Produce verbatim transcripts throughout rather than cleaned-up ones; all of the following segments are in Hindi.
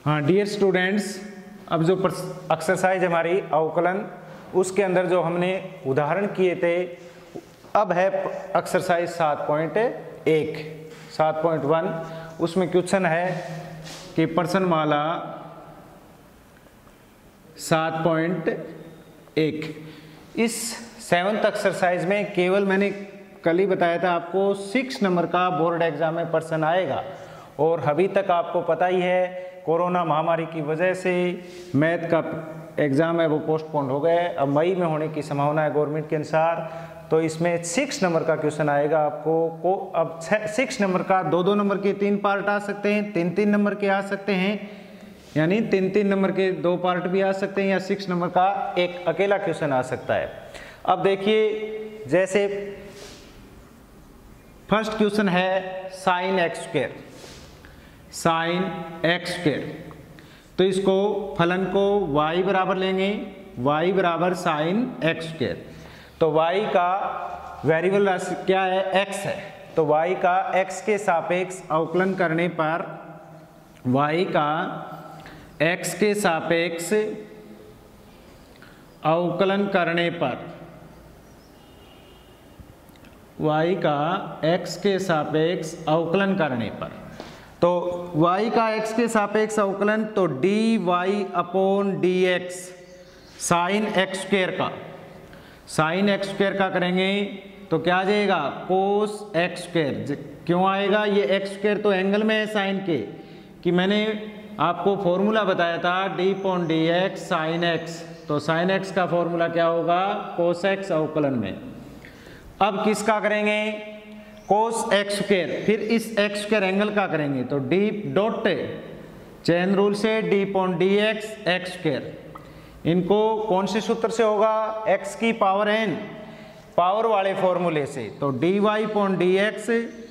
हाँ डियर स्टूडेंट्स, अब जो एक्सरसाइज हमारी अवकलन उसके अंदर जो हमने उदाहरण किए थे, अब है एक्सरसाइज सात पॉइंट एक सात पॉइंट वन। उसमें क्वेश्चन है कि प्रश्नमाला सात पॉइंट एक। इस सेवन्थ एक्सरसाइज में केवल मैंने कल ही बताया था आपको सिक्स नंबर का बोर्ड एग्जाम में प्रश्न आएगा, और अभी तक आपको पता ही है कोरोना महामारी की वजह से मैथ का एग्ज़ाम है वो पोस्टपोन हो गए। अब मई में होने की संभावना है गवर्नमेंट के अनुसार। तो इसमें सिक्स नंबर का क्वेश्चन आएगा आपको को अब सिक्स नंबर का दो दो नंबर के तीन पार्ट आ सकते हैं, तीन तीन नंबर के आ सकते हैं, यानी तीन तीन नंबर के दो पार्ट भी आ सकते हैं, या सिक्स नंबर का एक अकेला क्वेश्चन आ सकता है। अब देखिए, जैसे फर्स्ट क्वेश्चन है sine x square, sine x square. तो इसको फलन को y बराबर लेंगे, y बराबर साइन एक्स स्क्वायर। तो y का वेरिएबल राशि क्या है, x है। तो y का x के सापेक्ष अवकलन करने पर, y का x के सापेक्ष अवकलन करने पर, y का x के सापेक्ष अवकलन करने पर, तो y का x के सापेक्ष अवकलन तो d y upon d x sine x square का, साइन एक्स स्क्वायर का करेंगे तो क्या आ जाएगा, कोस एक्स स्क्वायर। क्यों आएगा ये एक्स स्क्वायर, तो एंगल में है साइन के, कि मैंने आपको फॉर्मूला बताया था d upon d x sine x. तो साइन एक्स का फॉर्मूला क्या होगा, कोस एक्स अवकलन में। अब किसका करेंगे, कोस एक्स स्क्वायर, फिर इस एक्स स्क्वायर एंगल का करेंगे तो डी डॉट चेन रूल से d upon d x x square. इनको कौन से सूत्र से होगा, एक्स की पावर एन पावर वाले फॉर्मूले से। तो d y upon d x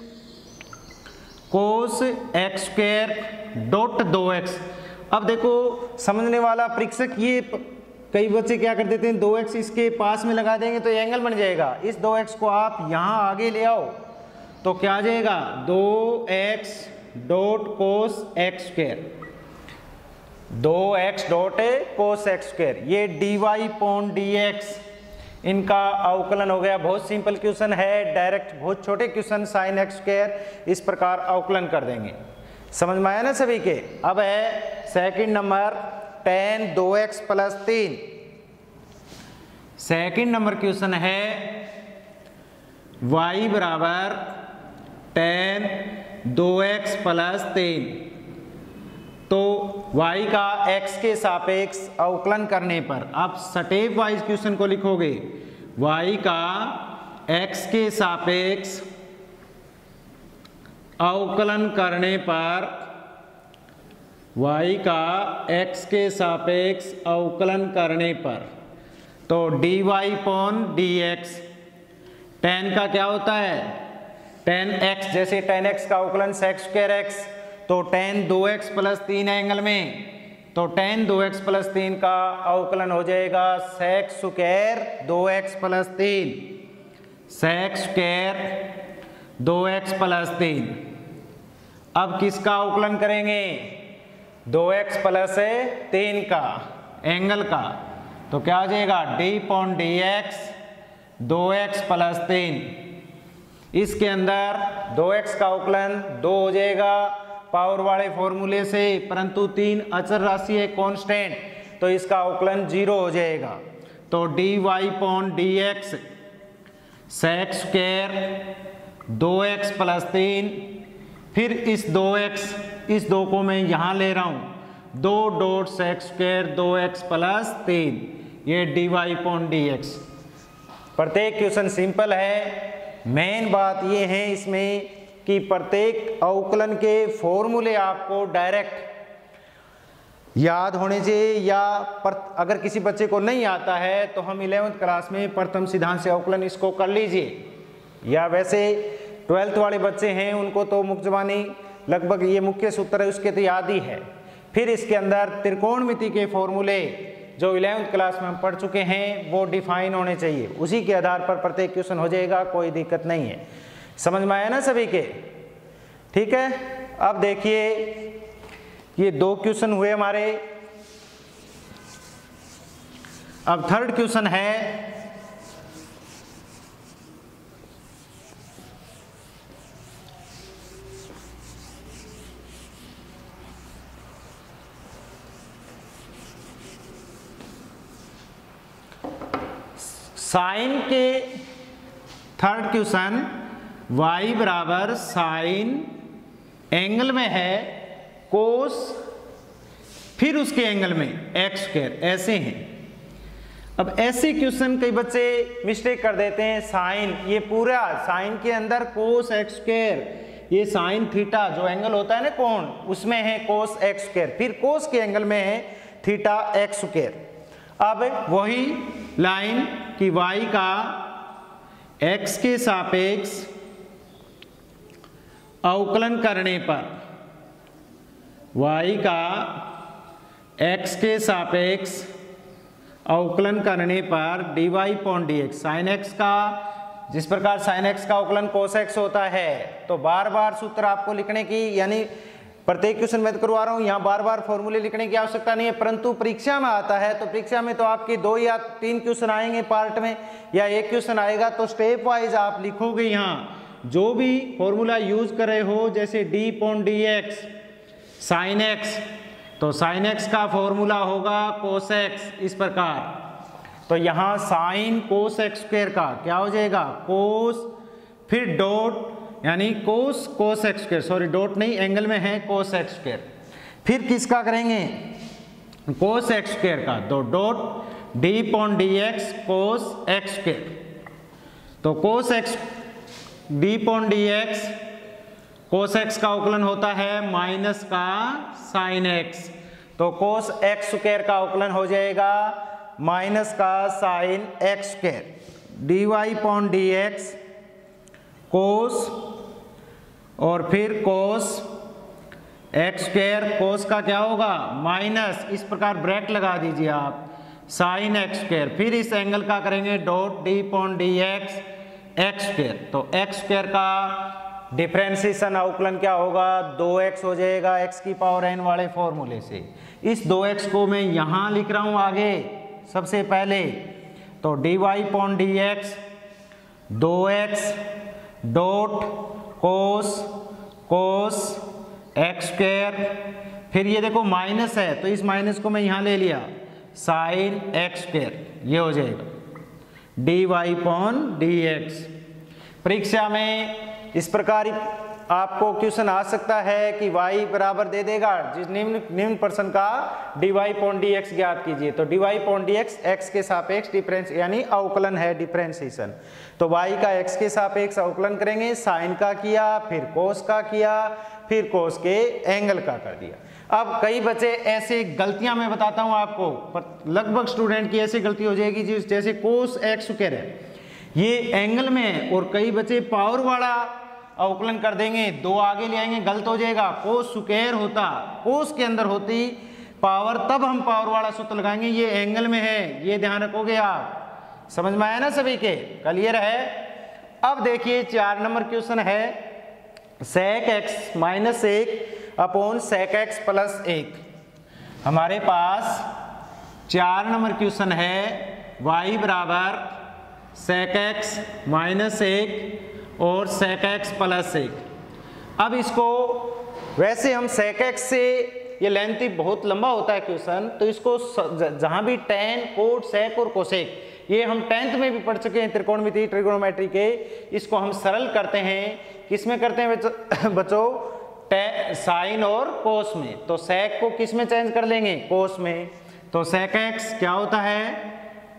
cos x square dot दो एक्स। अब देखो समझने वाला परीक्षक, ये कई बच्चे क्या कर देते हैं, दो एक्स इसके पास में लगा देंगे तो ये एंगल बन जाएगा। इस दो एक्स को आप यहाँ आगे ले आओ तो क्या आ जाएगा, दो x dot cos x square, दो x dot cos x square. ये d y upon d x, इनका अवकलन हो गया। बहुत सिंपल क्वेश्चन है, डायरेक्ट बहुत छोटे क्वेश्चन, साइन एक्स स्क्वायर इस प्रकार अवकलन कर देंगे। समझ में आया ना सभी के। अब है सेकंड नंबर टेन दो एक्स प्लस तीन। सेकंड नंबर क्वेश्चन है y बराबर टेन दो एक्स प्लस तीन। तो y का x के सापेक्ष अवकलन करने पर, आप स्टेप वाइज क्वेश्चन को लिखोगे, y का x के सापेक्ष अवकलन करने पर, y का x के सापेक्ष अवकलन करने पर, तो d y upon d x, tan का क्या होता है, टेन एक्स, जैसे टेन एक्स का अवकलन सेक्स स्क्वायर एक्स, तो टेन दो एक्स प्लस तीन एंगल में, तो टेन दो एक्स प्लस तीन का अवकलन हो जाएगा सेक्स स्क्वायर दो एक्स प्लस तीन, सेक्स स्क्वायर दो एक्स प्लस तीन। अब किसका अवकलन करेंगे, दो एक्स प्लस तीन का एंगल का, तो क्या आ जाएगा, डी पॉन डी एक्स दो एक्स प्लस तीन। इसके अंदर दो एक्स का अवकलन दो हो जाएगा पावर वाले फॉर्मूले से, परंतु तीन अचर राशि है कांस्टेंट, तो इसका अवकलन जीरो हो जाएगा। तो d y upon d x sec square दो एक्स प्लस तीन, फिर इस दो एक्स, इस दो को मैं यहाँ ले रहा हूँ, दो डॉट सेक्स स्क्वायर दो एक्स प्लस तीन, ये d y upon d x. प्रत्येक क्वेश्चन सिंपल है। मेन बात ये है इसमें कि प्रत्येक अवकलन के फॉर्मूले आपको डायरेक्ट याद होने चाहिए, या अगर किसी बच्चे को नहीं आता है तो हम इलेवेंथ क्लास में प्रथम सिद्धांत से अवकलन इसको कर लीजिए, या वैसे ट्वेल्थ वाले बच्चे हैं उनको तो मुक्त जबानी लगभग ये मुख्य सूत्र है उसके तो याद ही है। फिर इसके अंदर त्रिकोणमिति के फॉर्मूले जो इलेवेंथ क्लास में हम पढ़ चुके हैं वो डिफाइन होने चाहिए, उसी के आधार पर प्रत्येक क्वेश्चन हो जाएगा, कोई दिक्कत नहीं है। समझ में आया ना सभी के, ठीक है। अब देखिए ये दो क्वेश्चन हुए हमारे। अब थर्ड क्वेश्चन है साइन के थर्ड क्वेश्चन y बराबर साइन एंगल में है कोस फिर उसके एंगल में एक्स स्क्वायर, ऐसे हैं। अब ऐसे क्वेश्चन कई बच्चे मिस्टेक कर देते हैं। साइन, ये पूरा साइन के अंदर कोस एक्स स्क्वायर, ये साइन थीटा जो एंगल होता है ना कोण, उसमें है कोस एक्स स्क्वायर, फिर कोस के एंगल में है थीटा एक्स स्क्वायर। अब वही लाइन कि y का x के सापेक्ष अवकलन करने पर, y का x के सापेक्ष अवकलन करने पर dy upon dx, sine x का, जिस प्रकार साइन x का अवकलन cos x होता है, तो बार बार सूत्र आपको लिखने की, यानी प्रत्येक क्वेश्चन मैं तो करवा रहा हूँ, यहाँ बार बार फॉर्मूले लिखने की आवश्यकता नहीं है। परंतु परीक्षा में आता है तो परीक्षा में तो आपके दो या तीन क्वेश्चन आएंगे पार्ट में, या एक क्वेश्चन आएगा, तो स्टेप वाइज आप लिखोगे यहाँ जो भी फॉर्मूला यूज कर रहे हो, जैसे d upon d x sine x, तो साइन एक्स का फॉर्मूला होगा कोस एक्स, इस प्रकार। तो यहाँ साइन कोस एक्स स्क्वायर का क्या हो जाएगा, कोस फिर डॉट, यानी cos cos x square, sorry dot नहीं, एंगल में है कोस एक्स स्क्वायर, फिर किसका करेंगे, कोस एक्स स्क्वायर का, तो dot d upon d x cos x square. तो cos x d upon d x, cos x का अवकलन होता है माइनस का साइन एक्स, तो कोस एक्स स्क्वायर का अवकलन हो जाएगा माइनस का sine x square, d y upon d x cos और फिर कोस एक्स स्क्वायर, कोस का क्या होगा माइनस, इस प्रकार ब्रैकेट लगा दीजिए आप, साइन एक्स स्क्वायर, फिर इस एंगल का करेंगे dot d upon d x x square. तो एक्स स्क्वायर का डिफरेंशिएशन अवकलन क्या होगा, दो एक्स हो जाएगा एक्स की पावर एन वाले फॉर्मूले से। इस दो एक्स को मैं यहाँ लिख रहा हूँ आगे सबसे पहले, तो d y upon d x दो x dot cos cos x square, फिर ये देखो माइनस है तो इस माइनस को मैं यहाँ ले लिया, साइन एक्स स्क्वायर, ये हो जाएगा d y upon d x. परीक्षा में इस प्रकार आपको क्वेश्चन आ सकता है कि y बराबर दे देगा, जिस निम्न निम्न प्रश्न का dy पॉन डी एक्स ज्ञात कीजिए, तो dy pawn d x x के सापेक्ष डिफरेंस यानी अवकलन है, डिफरेंशिएशन। तो y का x के सापेक्ष अवकलन करेंगे, साइन का किया, फिर कोस का किया, फिर कोस के एंगल का कर दिया। अब कई बच्चे ऐसे गलतियां मैं बताता हूं आपको, पर लगभग स्टूडेंट की ऐसी गलती हो जाएगी जैसे कोस एक्स स्क्वायर है, ये एंगल में है, और कई बच्चे पावर वाला अवकलन कर देंगे, दो आगे ले आएंगे, गलत हो जाएगा। कोस स्क्वायर होता, कोस के अंदर होती पावर, तब हम पावर वाला सूत्र लगाएंगे, ये एंगल में है, ये ध्यान रखोगे आप। समझ में आया ना सभी के, क्लियर है। अब देखिए चार नंबर क्वेश्चन है, सेक एक्स माइनस एक अपॉन सेक एक्स प्लस एक। हमारे पास चार नंबर क्वेश्चन है, y बराबर सेक एक्स माइनस एक और सेक एक्स प्लस एक। अब इसको वैसे हम सेक एक्स से, ये लेंथ बहुत लंबा होता है क्वेश्चन, तो इसको जहां भी टेन कोट सेक और कोसेक, ये हम टेंथ में भी पढ़ चुके हैं त्रिकोणमिति ट्रिगोनोमेट्री के, इसको हम सरल करते हैं। किस में करते हैं बच्चों, साइन और कोस में। तो सेक को किस में चेंज कर लेंगे, कोस में। तो सेक एक्स क्या होता है,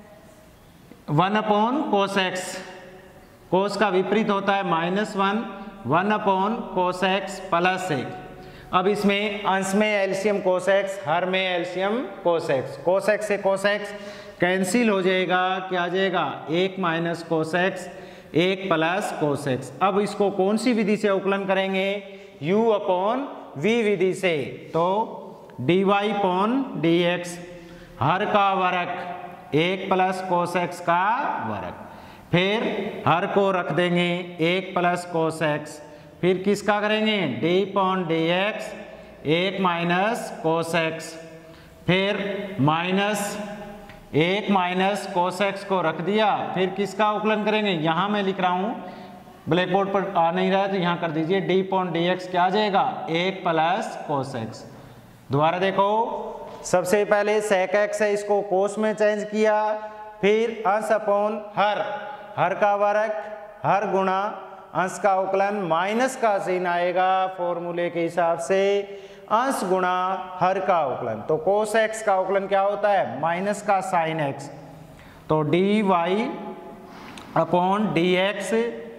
one upon cos x, cos का विपरीत होता है minus one, one upon cos x plus एक। अब इसमें अंश में एलसीएम कोस एक्स, हर में LCM cos x, cos x से कोस एक्स कैंसिल हो जाएगा, क्या आ जाएगा, एक माइनस कोस एक्स, एक प्लस कोस एक्स। अब इसको कौन सी विधि से अवकलन करेंगे, u अपॉन v विधि से। तो dy अपॉन dx, हर का वर्ग एक प्लस कोस एक्स का वर्ग, फिर हर को रख देंगे एक प्लस कोस एक्स, फिर किसका करेंगे, डी पॉन डी एक्स एक माइनस कोस एक्स, फिर माइनस एक माइनस कोस एक्स को रख दिया, फिर किसका अवकलन करेंगे, यहाँ मैं लिख रहा हूँ, ब्लैक बोर्ड पर आ नहीं रहा है तो यहाँ कर दीजिए, डी पॉन डी एक्स क्या आ जाएगा, एक प्लस कोस एक्स। दोबारा देखो, सबसे पहले सेक एक्स है, इसको कोस में चेंज किया, फिर अंश अपॉन हर, हर का वर्ग, हर गुणा अंश का अवकलन, माइनस का चिन्ह आएगा फॉर्मूले के हिसाब से, अंश गुणा हर का अवकलन। तो कोस एक्स का अवकलन क्या होता है, माइनस का साइन एक्स। तो d y upon d x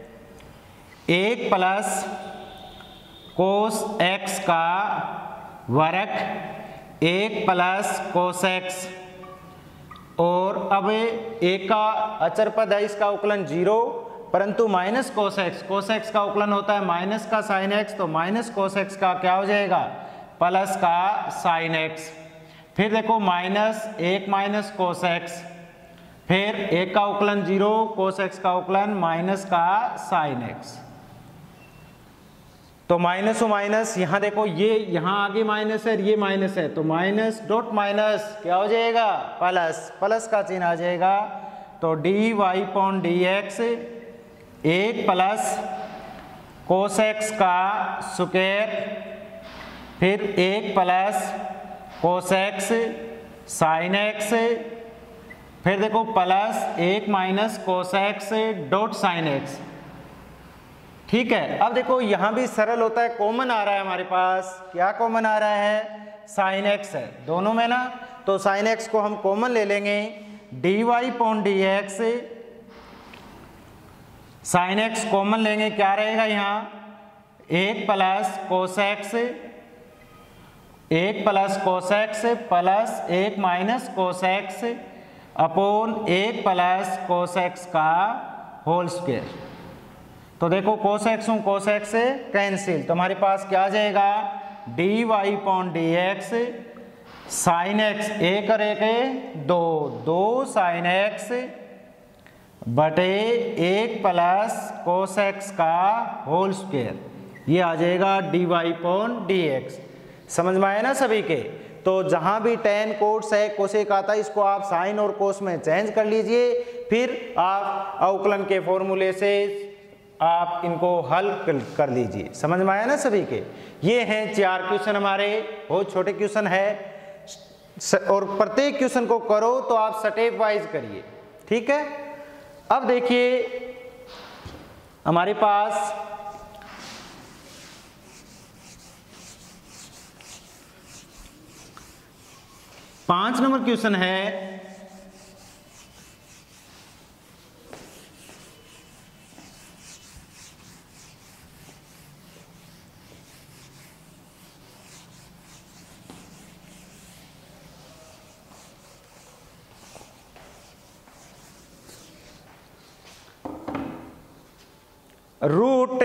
एक प्लस कोस एक्स का वर्ग एक प्लस कोस एक्स, और अब एक का अचर पद है, इसका अवकलन जीरो, परंतु minus cos x, cos x का अवकलन होता है माइनस का साइन एक्स, तो माइनस कोस एक्स का क्या हो जाएगा, प्लस का साइन एक्स। फिर देखो माइनस एक माइनस कोस एक्स, फिर एक का अवकलन जीरो, कोस एक्स का अवकलन माइनस का साइन एक्स। तो माइनस और माइनस, यहाँ देखो ये यहाँ आगे माइनस है, ये माइनस है, तो माइनस डॉट माइनस क्या हो जाएगा, प्लस, प्लस का चिन्ह आ जाएगा। तो d y upon d x एक प्लस कोस एक्स का स्क्वायर, फिर एक plus cos x sine x, फिर देखो प्लस एक minus cos x dot sine x. ठीक है, अब देखो यहां भी सरल होता है, कॉमन आ रहा है हमारे पास, क्या कॉमन आ रहा है, साइन एक्स है दोनों में ना, तो साइन एक्स को हम कॉमन ले लेंगे, d y upon d x, sine x common लेंगे, क्या रहेगा यहाँ, एक प्लस कोस एक्स, एक प्लस कोस एक्स प्लस एक माइनस कोस एक्स अपॉन एक प्लस कोस एक्स का होल स्क्वायर। तो देखो कोस एक्स हूँ कोस एक्स से कैंसिल, तो हमारे पास क्या आ जाएगा, d y upon d x sine x, एक और एक दो, दो साइन एक्स बटे एक प्लस कोस एक्स का होल स्क्वायर, ये आ जाएगा d y upon d x. समझ में आया ना सभी के। तो जहां भी टेन कोट सेक कोसेक आता है, इसको आप साइन और कोस में चेंज कर लीजिए, फिर आप अवकलन के फॉर्मूले से आप इनको हल कर लीजिए। समझ में आया ना सभी के। ये हैं चार क्वेश्चन हमारे, बहुत छोटे क्वेश्चन है, और प्रत्येक क्वेश्चन को करो तो आप स्टेप वाइज करिए, ठीक है। अब देखिए हमारे पास पांच नंबर क्वेश्चन है, रूट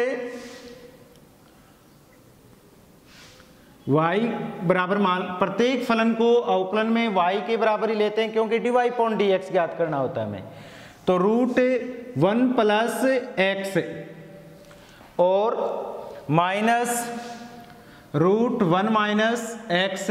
y बराबर मान, प्रत्येक फलन को अवकलन में y के बराबर ही लेते हैं क्योंकि d y upon d x ज्ञात करना होता है हमें। तो रूट वन प्लस एक्स और minus root one minus x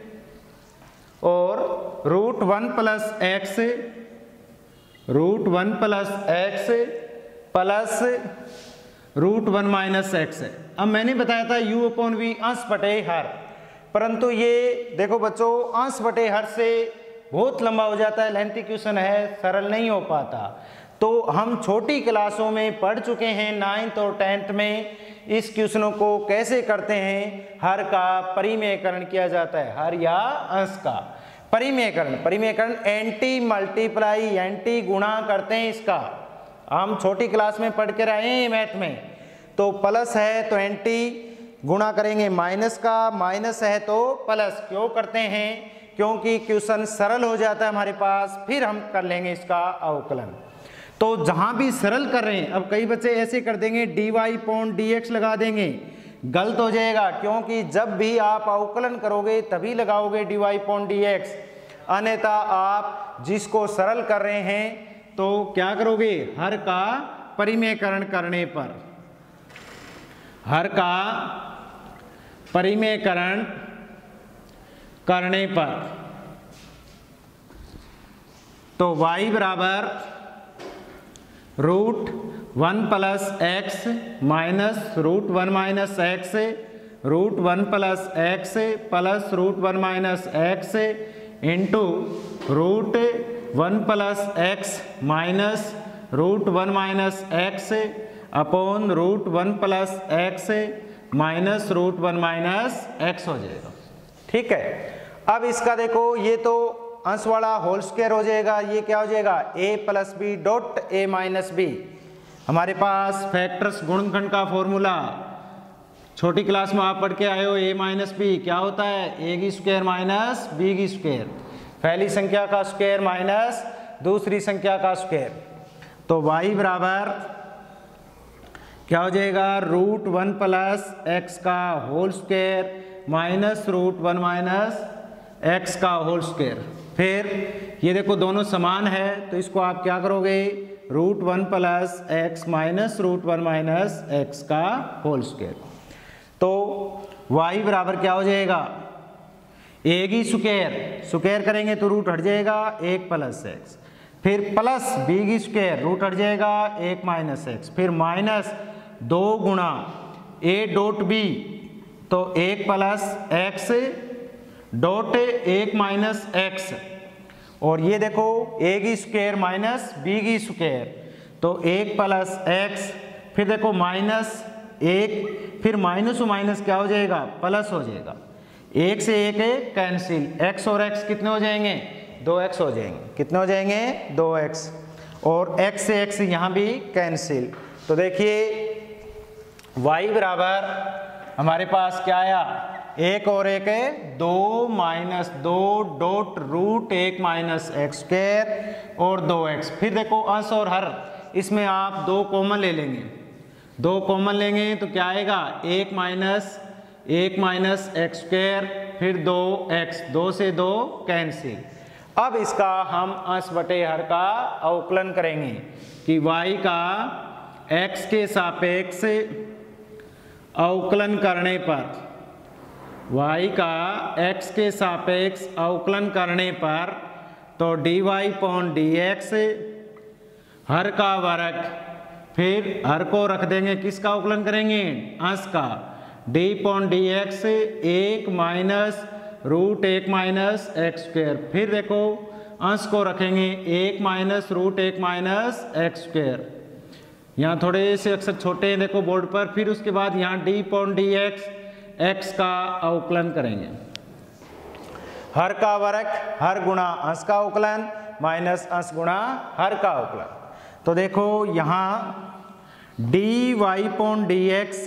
और root one plus x, root one plus x plus root one minus x है। अब मैंने बताया था u अपॉन वी अंश बटे हर, परंतु ये देखो बच्चों अंश बटे हर से बहुत लंबा हो जाता है, लेंथी क्वेश्चन है, सरल नहीं हो पाता। तो हम छोटी क्लासों में पढ़ चुके हैं, नाइन्थ और टेंथ में इस क्वेश्चनों को कैसे करते हैं। हर का परिमेयकरण किया जाता है, हर या अंश का परिमेयकरण, परिमेयकरण एंटी मल्टीप्लाई एंटी गुणा करते हैं इसका, हम छोटी क्लास में पढ़ के रहे हैं मैथ में। तो प्लस है तो एंटी गुणा करेंगे माइनस का, माइनस है तो प्लस, क्यों करते हैं, क्योंकि क्वेश्चन सरल हो जाता है हमारे पास, फिर हम कर लेंगे इसका अवकलन। तो जहां भी सरल कर रहे हैं, अब कई बच्चे ऐसे कर देंगे d y upon d x लगा देंगे, गलत हो जाएगा, क्योंकि जब भी आप अवकलन करोगे तभी लगाओगे d y upon d x, अन्यथा आप जिसको सरल कर रहे हैं तो क्या करोगे, हर का परिमेयकरण करने पर, हर का परिमेयकरण करने पर तो y बराबर root one plus x minus root one minus x root one plus x plus root one minus x into root one plus x minus root one minus x upon root one plus x minus root one minus x हो जाएगा। ठीक है, अब इसका देखो ये तो अंश वाला होल स्क्वायर हो जाएगा, ये क्या हो जाएगा a plus b dot a minus b. हमारे पास फैक्टर्स गुणनखंड का फॉर्मूला छोटी क्लास में आप पढ़ के आए हो, a माइनस बी क्या होता है, a की स्क्वायर माइनस बी की स्क्वायर, पहली संख्या का स्क्वायर माइनस दूसरी संख्या का स्क्वायर। तो y बराबर क्या हो जाएगा रूट वन प्लस एक्स का whole square minus root one minus x का होल स्क्वायर। फिर ये देखो दोनों समान है तो इसको आप क्या करोगे, root one plus x minus root one minus x का होल स्क्वायर। तो y बराबर क्या हो जाएगा, a की स्क्वायर स्क्वायर करेंगे तो रूट हट जाएगा एक प्लस एक्स, फिर प्लस b की स्क्वायर रूट हट जाएगा एक माइनस एक्स, फिर माइनस दो गुणा a डॉट b तो एक प्लस एक्स डॉट एक माइनस एक्स, और ये देखो a की स्क्वायर माइनस b की स्क्वायर तो एक प्लस एक्स, फिर देखो माइनस एक, फिर माइनस और माइनस क्या हो जाएगा प्लस हो जाएगा, एक से एक है कैंसिल, x और x कितने हो जाएंगे दो एक्स हो जाएंगे, कितने हो जाएंगे दो एक्स, और x से x यहाँ भी कैंसिल। तो देखिए y बराबर हमारे पास क्या आया, एक और एक है दो माइनस दो डॉट रूट एक माइनस एक्स स्क्वायर और दो एक्स। फिर देखो अंश और हर, इसमें आप दो कॉमन ले लेंगे, दो कॉमन लेंगे तो क्या आएगा एक माइनस एक माइनस एक्स स्क्वायर, फिर दो एक्स, दो से दो कैंसिल। अब इसका हम अंश बटे हर का अवकलन करेंगे कि y का x के सापेक्ष अवकलन करने पर, y का x के सापेक्ष अवकलन करने पर तो dy पॉन डी एक्स हर का वर्ग, फिर हर को रख देंगे, किसका अवकलन करेंगे अंश का, d पॉन डी एक्स एक माइनस रूट एक माइनस एक्स स्क्वायर, फिर देखो अंश को रखेंगे एक माइनस रूट एक माइनस एक्स स्क्वायर, यहाँ थोड़े से अक्षर छोटे हैं देखो बोर्ड पर, फिर उसके बाद यहाँ d upon d x x का अवकलन करेंगे, हर का वर्ग हर गुणा अंश का अवकलन माइनस अंश गुणा हर का अवकलन। तो देखो यहाँ d y upon d x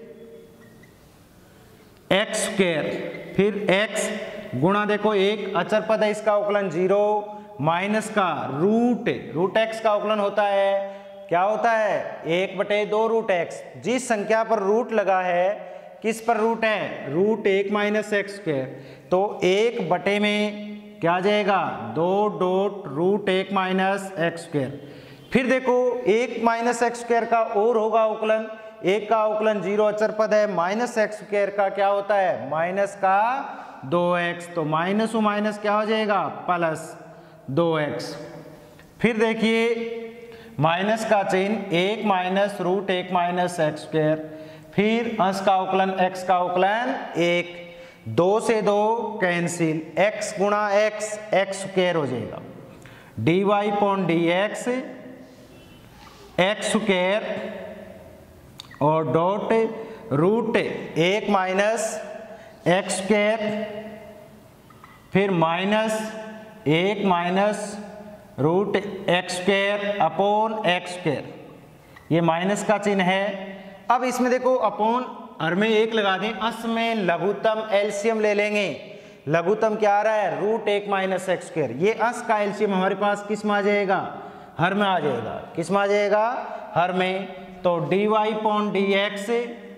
x square, फिर x गुणा देखो एक अचर पद है इसका अवकलन जीरो, माइनस का रूट रूट एक्स का अवकलन होता है क्या होता है एक बटे दो रूट एक्स, जिस संख्या पर रूट लगा है किस पर रूट है रूट एक माइनस एक्स स्क्वायर, तो एक बटे में क्या आ जाएगा दो डॉट रूट एक माइनस एक्स स्क्वायर। फिर देखो एक माइनस एक्स स्क्वायर का और होगा अवकलन, एक का अवकलन जीरो अचर पद है, माइनस एक्स स्क्वायर का क्या होता है माइनस का दो एक्स, तो माइनस और माइनस क्या हो जाएगा प्लस दो एक्स। फिर देखिए माइनस का चिन्ह एक माइनस रूट एक माइनस एक्स स्क्वायर, फिर अंश का अवकलन x का अवकलन एक, दो से दो कैंसिल, x गुणा x एक्स स्क्वायर हो जाएगा, d y upon d x x square और डॉट रूट एक माइनस एक्स स्क्वायर, फिर माइनस एक minus root x square upon x square, ये माइनस का चिन्ह है। अब इसमें देखो अपॉन हर में एक लगा दें, अंश में लघुत्तम एलसीएम ले लेंगे, लघुत्तम क्या आ रहा है रूट एक माइनस एक्स स्क्वायर, ये अंश का एलसीएम हमारे पास किस में आ जाएगा हर में आ जाएगा, किस में आ जाएगा हर में। तो d y upon d x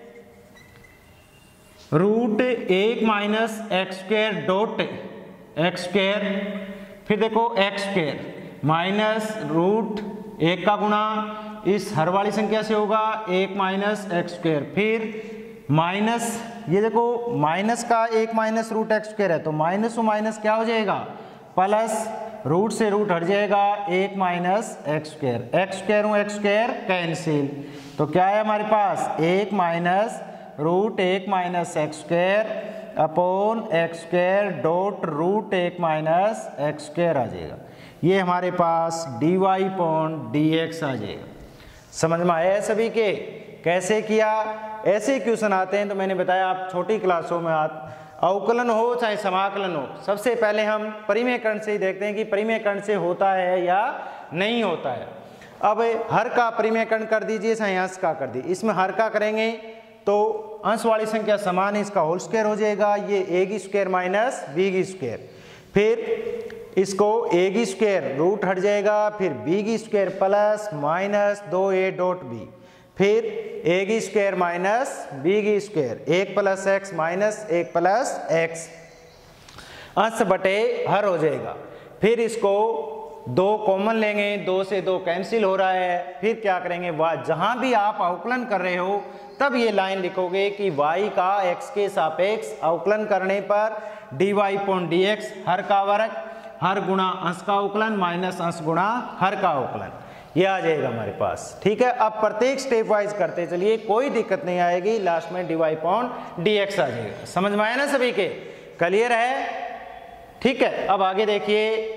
root एक minus x square dot x square, फिर देखो एक्स स्क्वायर माइनस रूट एक का गुणा इस हर वाली संख्या से होगा एक माइनस एक्स स्क्वायर, फिर माइनस ये देखो माइनस का एक माइनस रूट एक्स स्क्वायर है, तो माइनस और माइनस क्या हो जाएगा, प्लस रूट से रूट हट जाएगा, एक minus x square, x square हूँ एक्स स्क्वायर कैंसिल, तो क्या है हमारे पास एक माइनस रूट एक minus x square upon x square dot root एक माइनस एक्स स्क्वायर आ जाएगा। ये हमारे पास d y upon d x आ जाएगा। समझ में आया सभी के कैसे किया? ऐसे क्वेश्चन आते हैं तो मैंने बताया आप छोटी क्लासों में आते, अवकलन हो चाहे समाकलन हो, सबसे पहले हम परिमेयकरण से ही देखते हैं कि परिमेयकरण से होता है या नहीं होता है। अब हर का परिमेयकरण कर दीजिए चाहे अंश का कर दीजिए, इसमें हर का करेंगे तो अंश वाली संख्या समान है, इसका होल स्क्वायर हो जाएगा, ये ए की स्क्वायर माइनस बी की स्क्वायर, फिर इसको ए की स्क्वायर रूट हट जाएगा, फिर बी की स्क्वायर प्लस माइनस दो ए डॉट बी, फिर ए की स्क्वायर माइनस बी की स्क्वायर, एक प्लस एक्स माइनस एक प्लस एक्स, अंश बटे हर हो जाएगा। फिर इसको दो कॉमन लेंगे, दो से दो कैंसिल हो रहा है, फिर क्या करेंगे, वाह जहां भी आप अवकलन कर रहे हो तब ये लाइन लिखोगे कि y का x के सापेक्ष अवकलन करने पर dy अपॉन dx हर का वर्ग, हर गुणा अंश का अवकलन माइनस अंश गुणा हर का अवकलन, ये आ जाएगा हमारे पास। ठीक है, अब प्रत्येक स्टेप वाइज करते चलिए, कोई दिक्कत नहीं आएगी, लास्ट में dy अपॉन dx आ जाएगा। समझ में आया ना सभी के? क्लियर है? ठीक है, अब आगे देखिए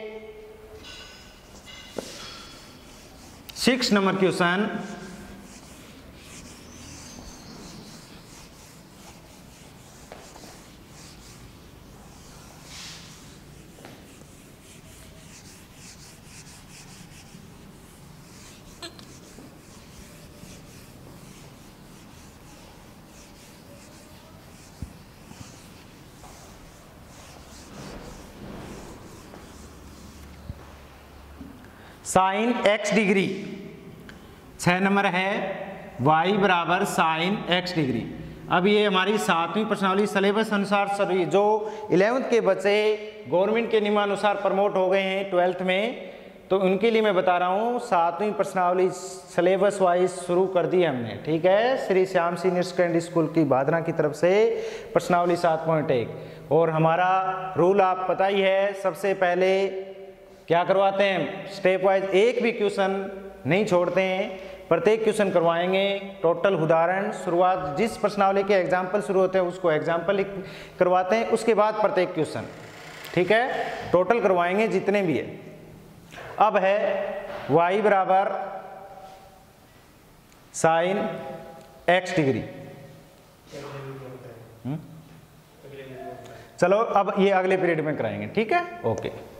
six number question, sine x degree, छह नंबर है y बराबर साइन एक्स डिग्री। अब ये हमारी सातवीं प्रश्नावली सिलेबस अनुसार सभी जो इलेवेंथ के बच्चे गवर्नमेंट के नियमानुसार प्रमोट हो गए हैं ट्वेल्थ में, तो उनके लिए मैं बता रहा हूँ सातवीं प्रश्नावली सिलेबस वाइज शुरू कर दी हमने। ठीक है, Shri Shyam senior secondary school की भादरा की तरफ से प्रश्नावली सात पॉइंट एक, और हमारा रूल आप पता ही है, सबसे पहले क्या करवाते हैं, स्टेप वाइज एक भी क्वेश्चन नहीं छोड़ते हैं, प्रत्येक क्वेश्चन करवाएंगे, टोटल उदाहरण शुरुआत जिस प्रश्नावली के एग्जाम्पल शुरू होते हैं उसको एग्जाम्पल करवाते हैं, उसके बाद प्रत्येक क्वेश्चन। ठीक है, टोटल करवाएंगे जितने भी है। अब है y बराबर साइन एक्स डिग्री। चलो अब ये अगले पीरियड में कराएंगे। ठीक है, ओके।